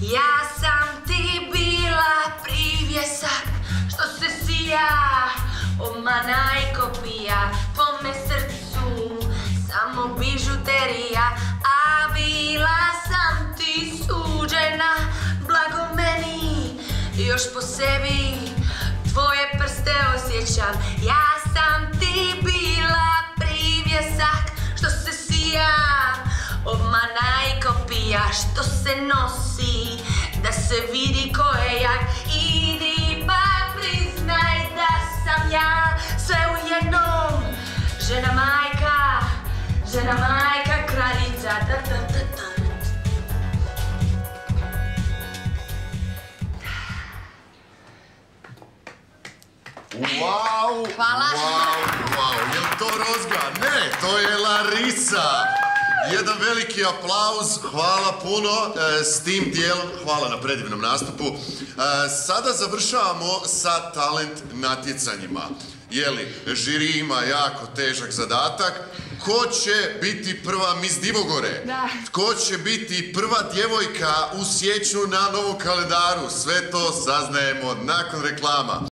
Ja sam ti bila privjesak što se sija, omana i kopija po me srcu, samo bižuterija, a bila sam ti suđena, blago meni, još po sebi tvoje prste osjećam. Ja sam ti bila privjesak što se sija, obmana i kopija što se nosi, da se vidi ko je jak. Idi pa priznaj da sam ja sve u jednom, žena majka, kraljica, Wow, hvala. Wow, je li to Rozga? Ne, to je Larisa. Jedan veliki aplauz, hvala puno, s tim dijelom, hvala na predivnom nastupu. Sada završavamo sa talent natjecanjima. Jeli, žiri ima jako težak zadatak. Ko će biti prva Miss Divogore? Da. Ko će biti prva djevojka u siječnju na novom kalendaru? Sve to saznajemo nakon reklama.